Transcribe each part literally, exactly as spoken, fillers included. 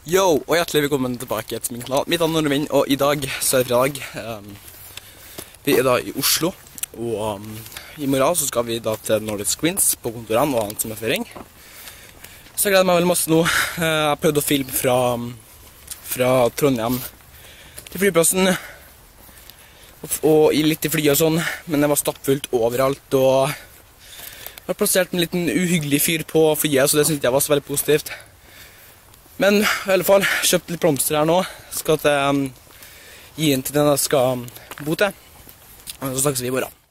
Yo, og hjertelig velkommen tilbake til min kanal. Mitt navn er Norvind, og i dag så er det fredag. Um, vi er da i Oslo, og um, i morgen så skal vi da til Nordic Screens på kontorene og annen sommerføring. Så jeg gleder meg veldig masse nå. Uh, jeg har prøvd å filme fra, fra Trondheim til flyplassen, og, og i litt i flyet og sånn, men det var stappfullt overalt, og jeg har plassert en liten uhyggelig fyr på flyet, så det synes jeg var så veldig positivt. Men i alle fall, kjøpt litt blomster her nå, skal til, um, gi inn til den jeg skal um, bo til, og så snakkes vi i morgen.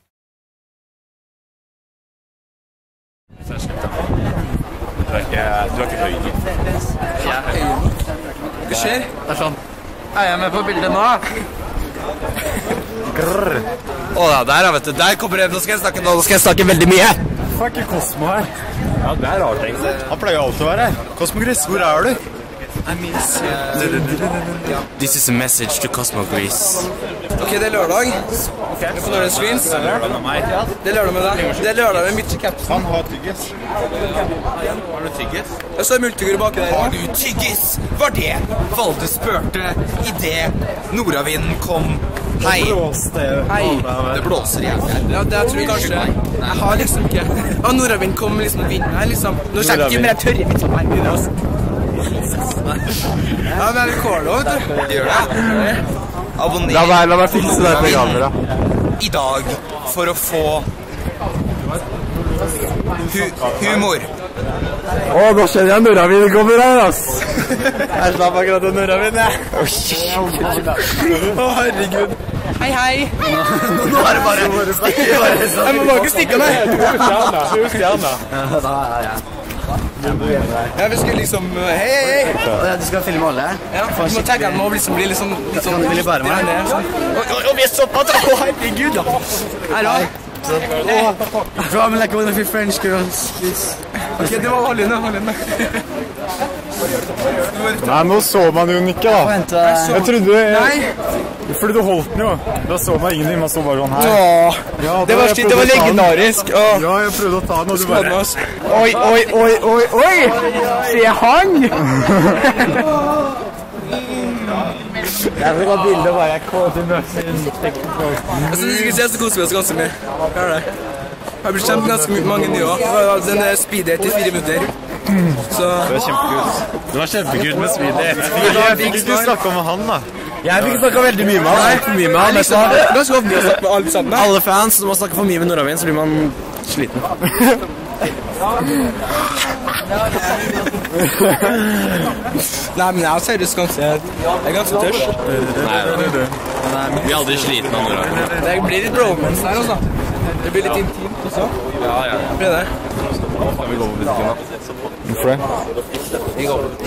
Du er ikke, du er ikke høyden. Jeg er høyden. Hva skjer? Det er sånn, er jeg med på bildet nå? Grrr. Å, der, vet du, der kommer det, nå skal jeg snakke, nå skal jeg snakke veldig mye. Fuck, er Cosmo her? Ja, det er rart egentlig. Han pleier alltid å være her. Cosmo Gris, hvor er du? I miss uh, This is a message to Cosmo Gris. Ok, det er lørdag. Vi er på Nordic Screens. Det er lørdag med meg. Det er lørdag med deg. Det er lørdag med mitt capsen. Han har tyggis. Har du tyggis? Jeg står multigur bak der. Har du tyggis? Var det Valde spurte i det Nordavinden kom? Hei. Hei. Det blåser jævlig. Ja, det tror jeg kanskje. Jeg har liksom ikke. Ja, Nordavind kom liksom vinden her, liksom. Nå skjer ikke mer tørre mitt som her. Ja, men det går nå, vet du. Gjør det? Abonner La meg, la meg fikse deg på kamera. i dag for å få hu humor. Å, nå skjønner jeg Nordavind kommer her, ass. Jeg slapp akkurat en Nordavind, jeg. Å, herregud. Hei, hei. Nå er det bare Jeg må bare ikke stikke meg. Du er stjerne. Ja, vi skulle liksom, hei, hei, hei. Du skal filme alle? Ja, vi må tagge den og liksom bli liksom, litt sånn, Vil du bare meg? og vi er såpass, å herregud da. Her da. Draw me like one of your French girls, please. Ok, det var hold inne, hold inne. Nei, nå så man jo den ikke, da. Vent, uh, Jeg trodde jeg, Nei. Fordi du holdt den jo. Da så man ingenting, man så bare sånn her. Åh, Ja, det var, jeg slitt, det prøvde var å ta den. legendarisk. Åh. Ja, jeg prøvde å ta den, og du Skål med bare... oss. Oi, oi, oi, oi, oi! Se han! jeg vil ha bilder bare jeg kommer til møten. Jeg synes ikke se, så koser vi oss ganske mye. Hva er det? Jeg har blitt kjent med ganske mange nye også. Den er speeddate i fire minutter. Så... Det var kjempekult. Det var kjempekult med speeddate. Jeg fikk ikke snakke om han, da. Jeg fikk snakket veldig mye med han. Nei, for mye med han. Det er ganske ofte å snakke med alle sammen. Alle fans, når man snakker for mye med Nordavind, så blir man sliten. Nei, men jeg er seriøst ganske... Jeg er ganske tørst. Nei, vi er aldri sliten av Nordavind. Det blir litt bromance her også. Det blir litt intimt også. Ja, ja. Det blir det. Skal vi gå på butikken, da? Hvorfor det? Vi går på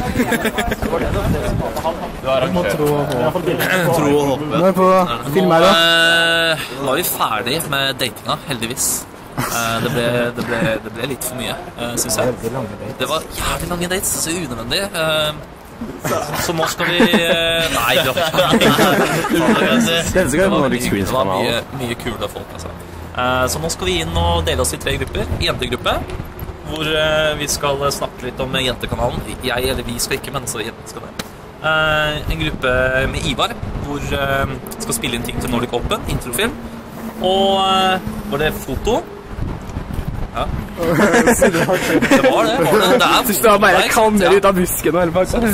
Du har arrangert. Tro og håpe. Nå er på film her da. Eh, Nå er vi ferdig med datinga, heldigvis. Eh, det, ble, det, ble, det ble litt for mye, uh, synes jeg. Det var jævlig lange dates, så unødvendig. Uh, så nå skal vi uh, Nei, det var Det var, veldig, det var mye, mye kule folk, altså. Uh, så nå skal vi inn og dele oss i tre grupper. Jentegruppe, hvor uh, vi skal snakke litt om jentekanalen. Jeg eller vi skal ikke, men så jentene skal det. Uh, en gruppe med Ivar, hvor uh, skal spille inn ting til Nordic Open, introfilm. Og uh, var det foto? Ja. Det var det. Det, var det. Det er Du står bare kammer ut av busken og hele pakka.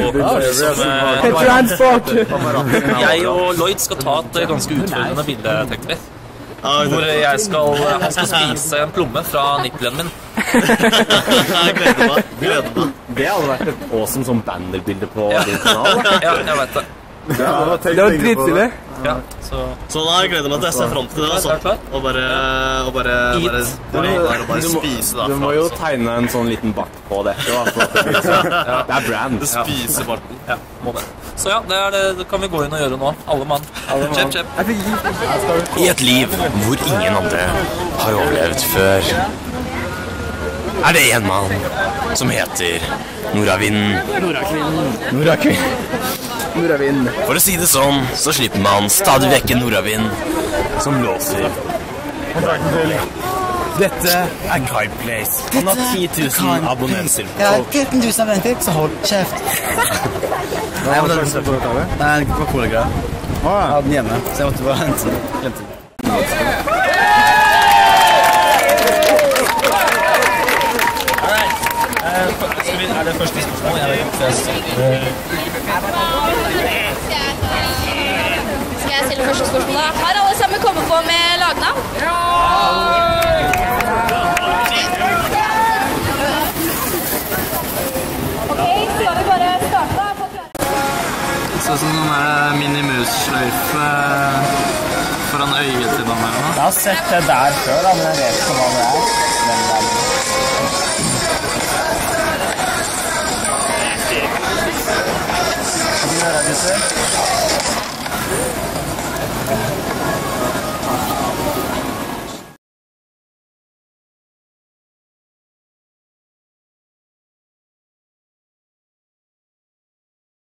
Jeg og Lloyd skal ta et ganske utfordrende bilde, tenkte vi. Hvor jeg skal, han skal spise en plomme fra nippelen min. Jeg gleder meg. Gleder meg. Det hadde vært et awesome sånn bannerbilde på din kanal. Ja, jeg vet det. Det var dritstille. Ja, så... Så da gleder jeg meg til jeg ser frem til det, altså. Og bare, og bare, bare, bare, bare, bare spise det. Du må jo tegne en sånn liten bart på dette, da. For at det, blir sånn. Det er brand. Det spiser barten. Ja, må det. Så ja, det, er det, det kan vi gå inn og gjøre nå. Alle mann. Kjepp, kjepp. I et liv hvor ingen andre har overlevd før, er det en mann som heter Nordavind. Nordavind. For å si det sånn, så slipper man stadig vekk en Nordavind som låser. Dette er Kyle Place. Han har ti tusen abonnenter. Ja, tretten tusen abonnenter, så hold kjeft. Hva var det første på dette? Nei, det var cola-greier. Jeg hadde den hjemme, så jeg måtte bare hente den. Glemte den. Er det første spørsmål? Jeg vet ikke. Skal jeg stille første spørsmål da? Har alle sammen kommet på med lagnavn? Ja! Ok, så skal vi bare starte på klare. Sånn som sånn der minimus-sløyfe foran øyet til noen eller noe. Jeg har sett det der før, da, men jeg vet ikke hva det er. Men det er Hva gjør jeg, disse?